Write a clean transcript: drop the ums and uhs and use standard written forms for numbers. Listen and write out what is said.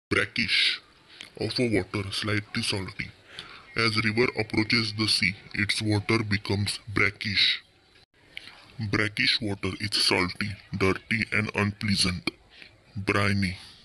Brackish, of a water slightly salty. As river approaches the sea, its water becomes brackish. Brackish water is salty, dirty and unpleasant. Briny.